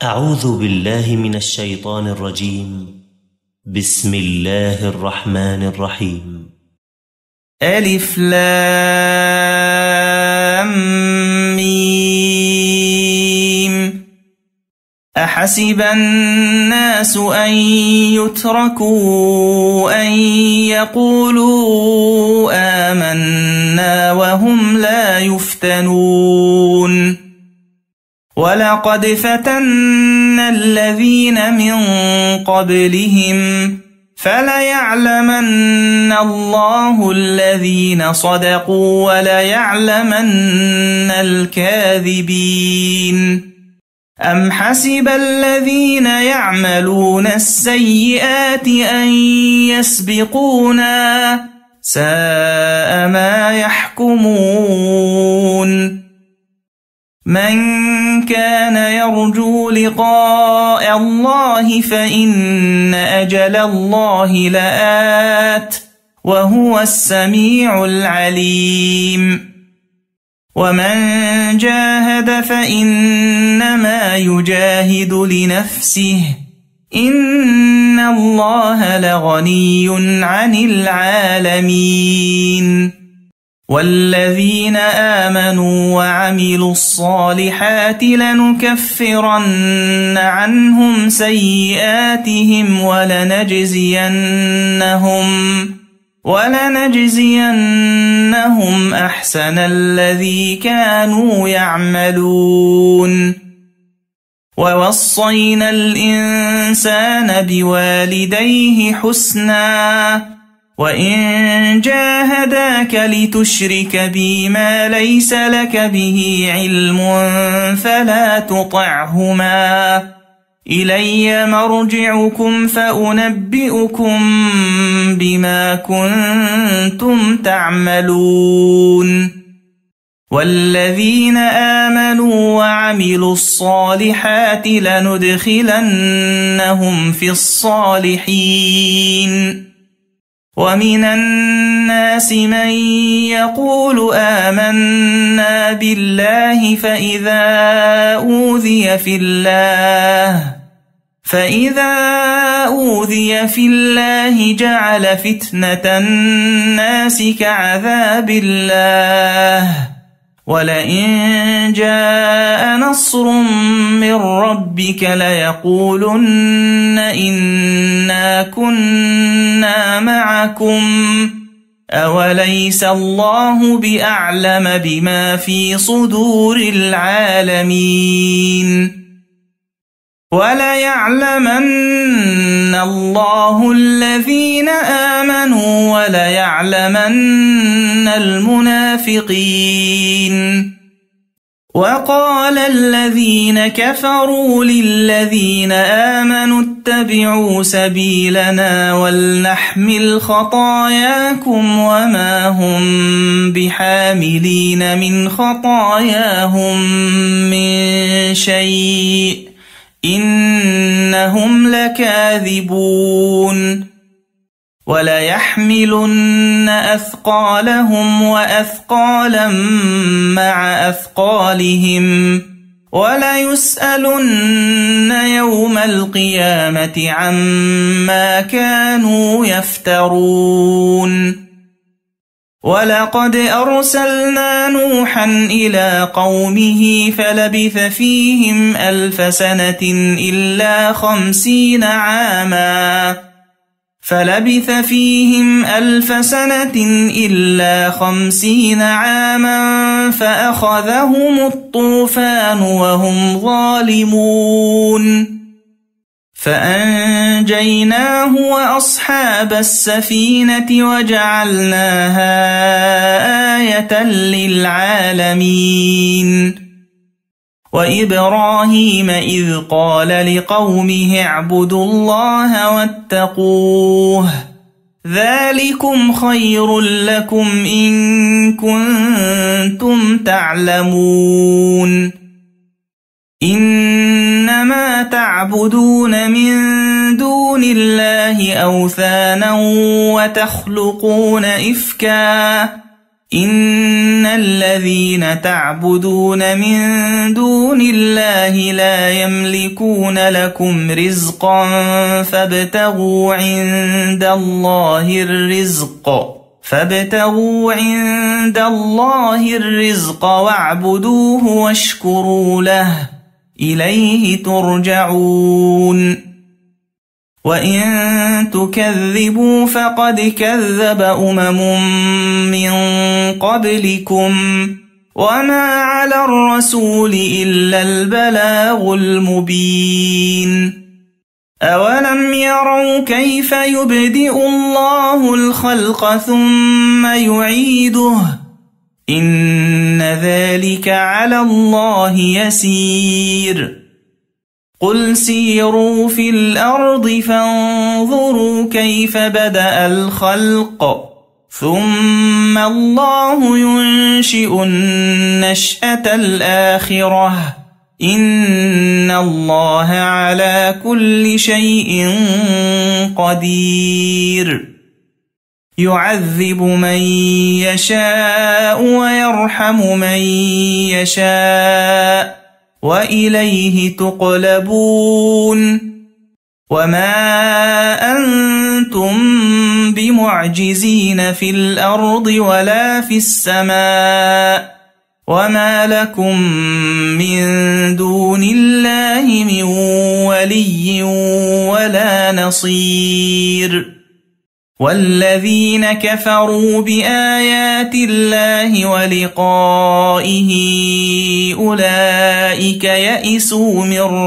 أعوذ بالله من الشيطان الرجيم. بسم الله الرحمن الرحيم. ألف لام ميم. أحسب الناس أن يتركوا أن يقولوا آمنا وهم لا يفتنون. ولقد فتنا الذين من قبلهم فليعلمن الله الذين صدقوا وليعلمن الكاذبين. أم حسب الذين يعملون السيئات أن يسبقونا ساء ما يحكمون. من كان يرجو لقاء الله فإن أجل الله لآت وهو السميع العليم. ومن جاهد فإنما يجاهد لنفسه إن الله لغني عن العالمين. والذين آمنوا وعملوا الصالحات لنكفرن عنهم سيئاتهم ولنجزينهم أحسن الذي كانوا يعملون. ووصينا الإنسان بوالديه حسنا وإن جاهداك لتشرك بي ما ليس لك به علم فلا تطعهما إلي مرجعكم فأنبئكم بما كنتم تعملون. والذين آمنوا وعملوا الصالحات لندخلنهم في الصالحين. ومن الناس من يقول آمنا بالله فإذا أوذي في الله جعل فتنة الناس كعذاب الله. ولئن جاء نصر من ربك ليقولن إنا كنا معكم أوليس الله بأعلم بما في صدور العالمين. وليعلمن الله الذين آمنوا وليعلمن المنافقين. وقال الذين كفروا للذين آمنوا اتبعوا سبيلنا ولنحمل خطاياكم وما هم بحاملين من خطاياهم من شيء إنهم لكاذبون. وليحملن أثقالهم وأثقالا مع أثقالهم وليسألن يوم القيامة عما كانوا يفترون. ولقد أرسلنا نوحا إلى قومه فلبث فيهم 1000 سنة إلا 50 عاما فأخذهم الطوفان وهم ظالمون. فأنجيناه وأصحاب السفينة وجعلناها آية للعالمين. وإبراهيم إذ قال لقومه اعبدوا الله واتقوه ذلكم خير لكم إن كنتم تعلمون. إنما تعبدون من دون الله أوثانا وتخلقون إفكا إن الذين تعبدون من دون الله لا يملكون لكم رزقا فابتغوا عند الله الرزق واعبدوه واشكروا له إليه ترجعون وإن تكذبوا فقد كذب من قبلكم وما على الرسول إلا البلاغ المبين أولم يروا كيف يبدئ الله الخلق ثم يعيده إن ذلك على الله يسير قل سيروا في الأرض فانظروا كيف بدأ الخلق ثم الله ينشئ النشأة الآخرة إن الله على كل شيء قدير يعذب من يشاء ويرحم من يشاء وإليه تقلبون وما أنتم بمعجزين في الأرض ولا في السماء وما لكم من دون الله من ولي ولا نصير والذين كفروا بآيات الله ولقائه أولئك يئسوا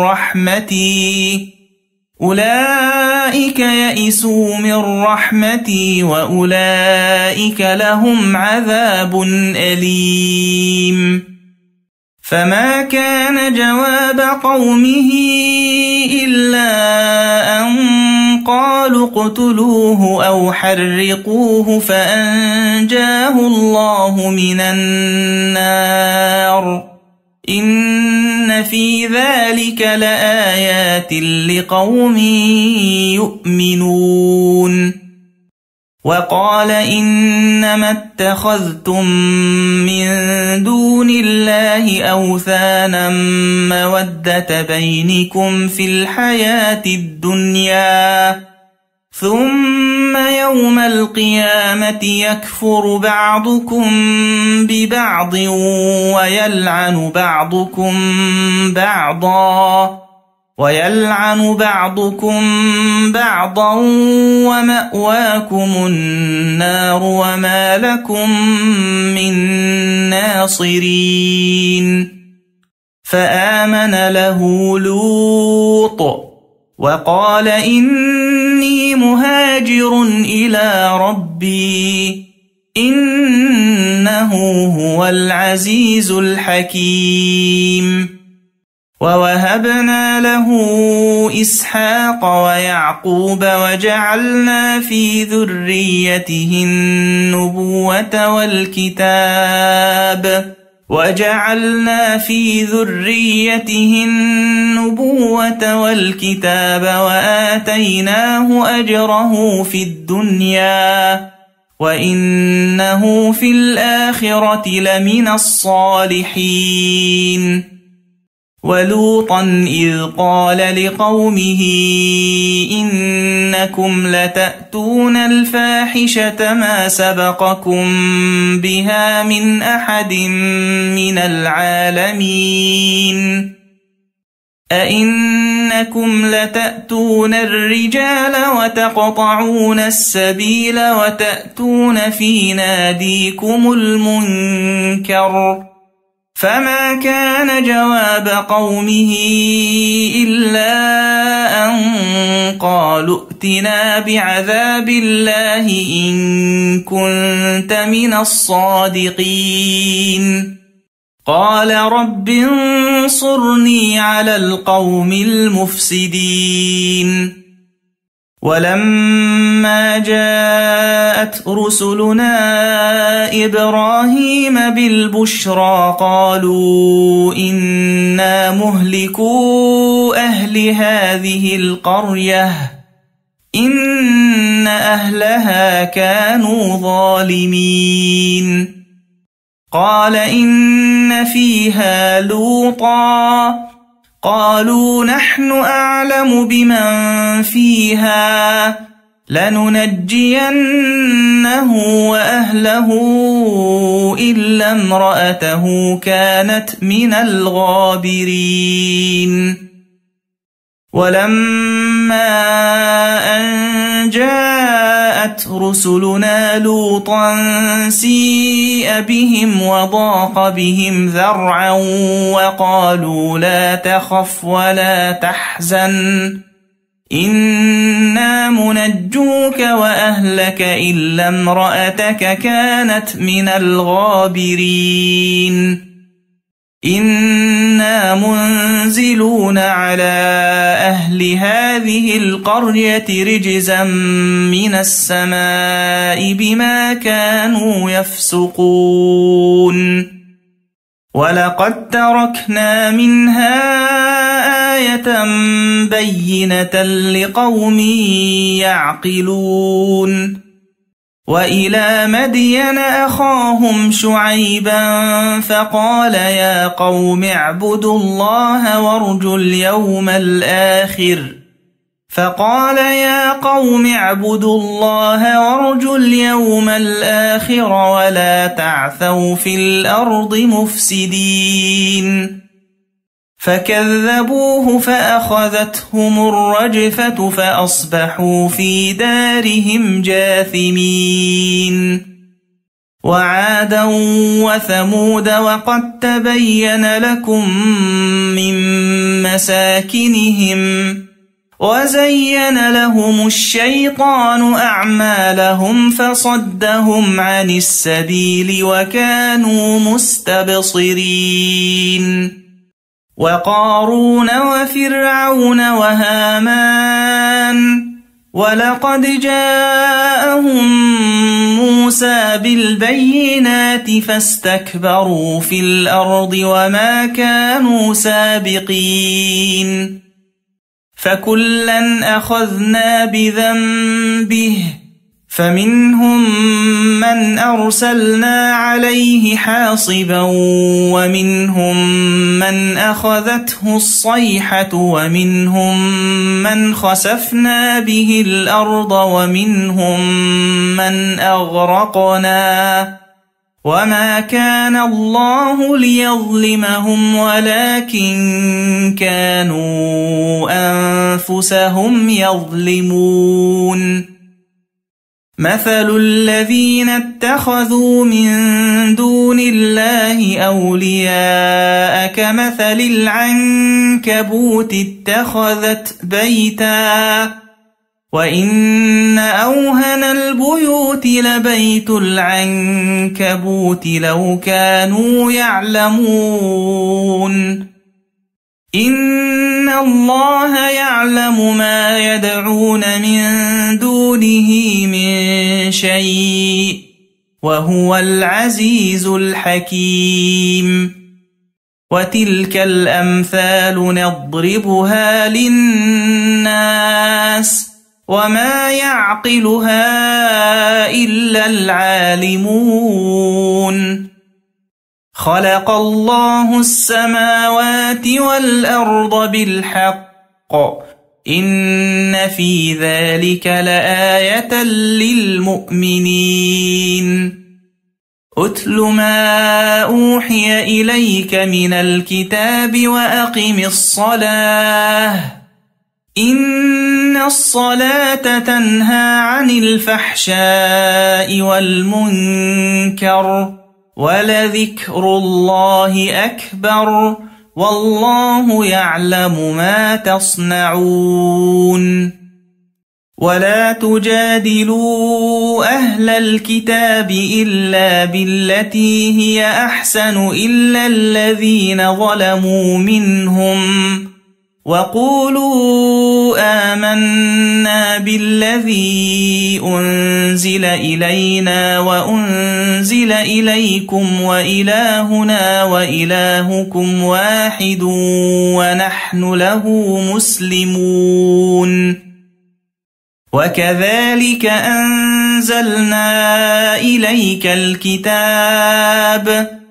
من رحمتي وأولئك لهم عذاب أليم فما كان جواب قومه إلا أن قالوا اقتلوه أو حرقوه فأنجاه الله من النار إن في ذلك لآيات لقوم يؤمنون وقال إنما اتخذتم من دون الله أوثانا مودة بينكم في الحياة الدنيا ثم يوم القيامة يكفر بعضكم ببعض ويلعن بعضكم بعضا ومأواكم النار وما لكم من ناصرين فآمن له لوط وقال إني مهاجر إلى ربي إنه هو العزيز الحكيم ووهبنا له إسحاق ويعقوب وجعلنا في ذريته النبوة والكتاب وآتيناه أجره في الدنيا وإنه في الآخرة لمن الصالحين ولوطا إذ قال لقومه إنكم لتأتون الفاحشة ما سبقكم بها من أحد من العالمين أئنكم لتأتون الرجال وتقطعون السبيل وتأتون في ناديكم المنكر فما كان جواب قومه إلا أن قالوا ائتنا بعذاب الله إن كنت من الصادقين قال رب انصرني على القوم المفسدين ولما جاءت رسلنا إبراهيم بالبشرى قالوا إنا مهلكو أهل هذه القرية إن أهلها كانوا ظالمين قال إن فيها لوطا قالوا نحن أعلم بمن فيها لننجينه وأهله إلا امرأته كانت من الغابرين ولما أن جاءت رسلنا لوطا سيء بهم وضاق بهم ذرعا وقالوا لا تخف ولا تحزن إنا منجوك وأهلك إلا امرأتك كانت من الغابرين إنا منزلون على أهل هذه القرية رجزا من السماء بما كانوا يفسقون ولقد تركنا منها آية بينة لقوم يعقلون وإلى مدين أخاهم شعيبا فقال يا قوم اعبدوا الله وارجوا اليوم الآخر ولا تعثوا في الأرض مفسدين فكذبوه فأخذتهم الرجفة فأصبحوا في دارهم جاثمين وعادا وثمود وقد تبين لكم من مساكنهم وزين لهم الشيطان أعمالهم فصدهم عن السبيل وكانوا مستبصرين وقارون وفرعون وهامان ولقد جاءهم موسى بالبينات فاستكبروا في الأرض وما كانوا سابقين فكلا أخذنا بذنبه فمنهم من أرسلنا عليه حاصبا ومنهم من أخذته الصيحة ومنهم من خسفنا به الأرض ومنهم من أغرقنا وما كان الله ليظلمهم ولكن كانوا أنفسهم يظلمون مثل الذين اتخذوا من دون الله أولياء كمثل العنكبوت اتخذت بيتا وإن أوهن البيوت لبيت العنكبوت لو كانوا يعلمون إن الله يعلم ما يدعون من دونه من شيء وهو العزيز الحكيم وتلك الأمثال نضربها للناس وما يعقلها إلا العالمون خلق الله السماوات والأرض بالحق إن في ذلك لآية للمؤمنين أتل ما أوحي إليك من الكتاب وأقم الصلاة إن الصلاة تنهى عن الفحشاء والمنكر ولذكر الله أكبر والله يعلم ما تصنعون ولا تجادلوا أهل الكتاب إلا بالتي هي أحسن إلا الذين ظلموا منهم وقولوا آمنا بالذي أنزل إلينا وأنزل إليكم وإلهنا وإلهكم واحد ونحن له مسلمون وكذلك أنزلنا إليك الكتاب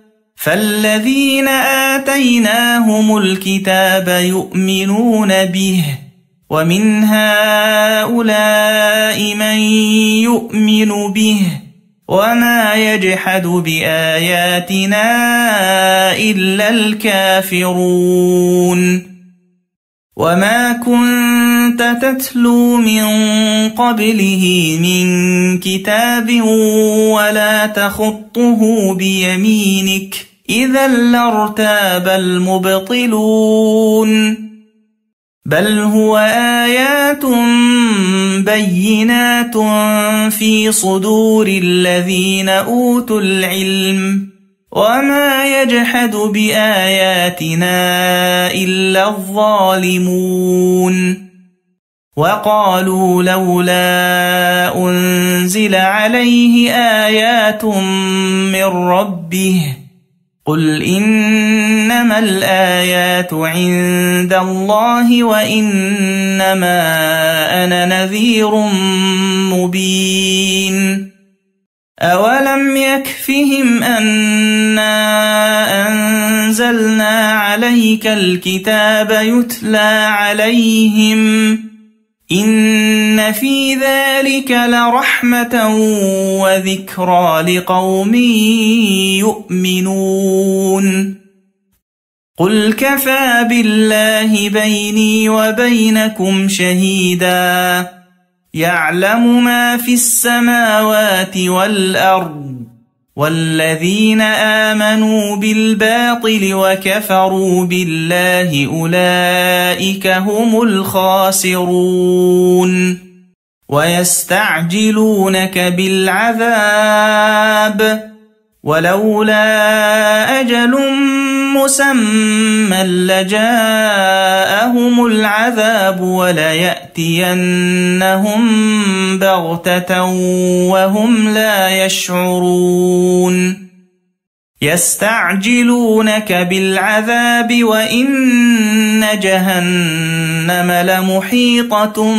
فالذين آتيناهم الكتاب يؤمنون به ومن هؤلاء من يؤمن به وما يجحد بآياتنا إلا الكافرون وما كنت تتلو من قبله من كتاب ولا تخطه بيمينك إذا لارتاب المبطلون بل هو آيات بينات في صدور الذين أوتوا العلم وما يجحد بآياتنا إلا الظالمون وقالوا لولا أنزل عليه آيات من ربه قل إنما الآيات عند الله وإنما أنا نذير مبين أولم يكفهم أنا أنزلنا عليك الكتاب يتلى عليهم إن في ذلك لرحمة وذكرى لقوم يؤمنون قل كفى بالله بيني وبينكم شهيدا يعلم ما في السماوات والأرض والذين آمنوا بالباطل وكفروا بالله أولئك هم الخاسرون ويستعجلونك بالعذاب ولولا أجل مسمى لجاءهم العذاب وليأتينهم بغتة وهم لا يشعرون يستعجلونك بالعذاب وإن جهنم لمحيطة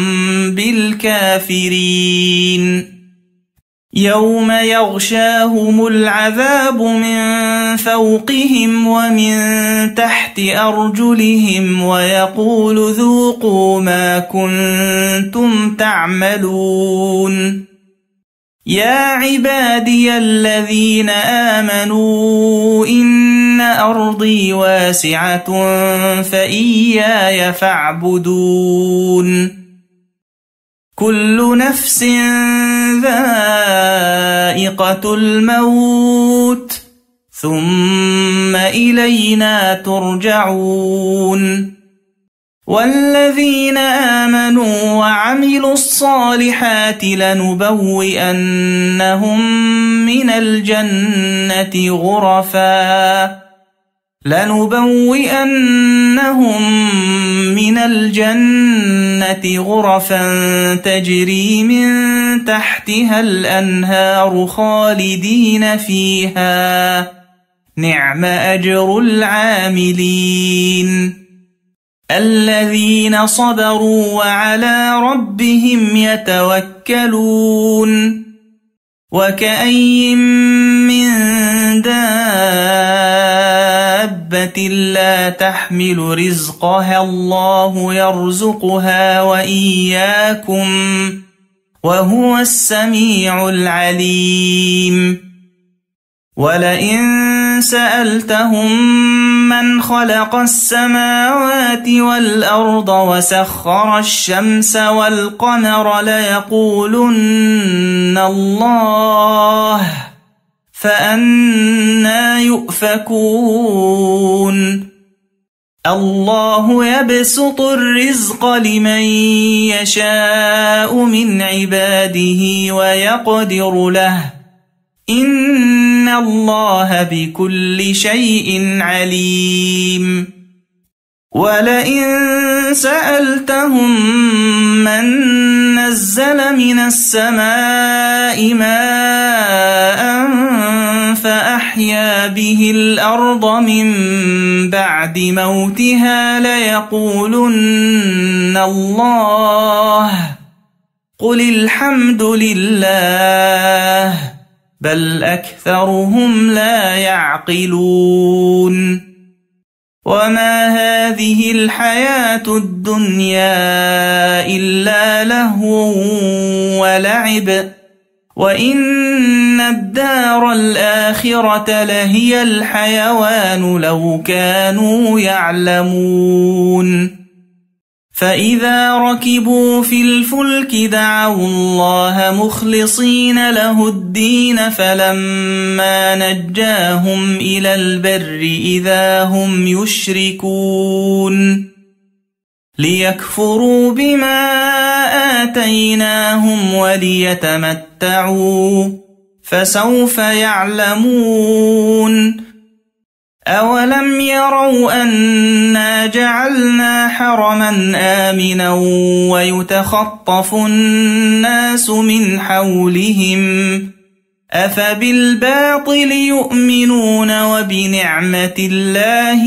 بالكافرين يوم يغشاهم العذاب من فوقهم ومن تحت أرجلهم ويقول ذوقوا ما كنتم تعملون يا عبادي الذين آمنوا إن أرضي واسعة فإياي فاعبدون كل نفس ذائقة الموت ثم إلينا ترجعون والذين آمنوا وعملوا الصالحات لنبوئنهم من الجنة غرفا تجري من تحتها الأنهار خالدين فيها نعم أجر العاملين الذين صبروا وعلى ربهم يتوكلون وكأي من دابة لا تحمل رزقها الله يرزقها وإياكم وهو السميع العليم ولئن سألتهم من خلق السماوات والأرض وسخر الشمس والقمر ليقولن الله فأنى يؤفكون الله يبسط الرزق لمن يشاء من عباده ويقدر له إن الله بكل شيء عليم ولئن سألتهم من نزل من السماء ماء فأحيا به الأرض من بعد موتها ليقولن الله قل الحمد لله بل أكثرهم لا يعقلون وما هذه الحياة الدنيا إلا لهو ولعب وإن الدار الآخرة لهي الحيوان لو كانوا يعلمون فإذا ركبوا في الفلك دعوا الله مخلصين له الدين فلما نجاهم إلى البر إذا هم يشركون ليكفروا بما آتيناهم وليتمتعوا فسوف يعلمون أولم يروا أنا جعلنا حرما آمنا ويتخطف الناس من حولهم أفبالباطل يؤمنون وبنعمة الله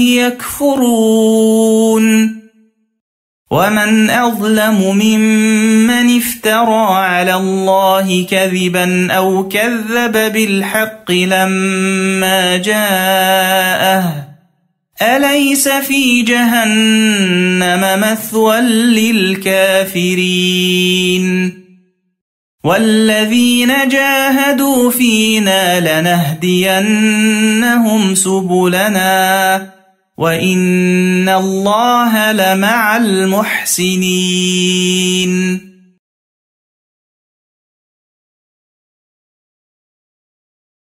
يكفرون ومن أظلم ممن افترى على الله كذبا أو كذب بالحق لما جاءه أليس في جهنم مثوى للكافرين والذين جاهدوا فينا لنهدينهم سبلنا وإن الله لمع المحسنين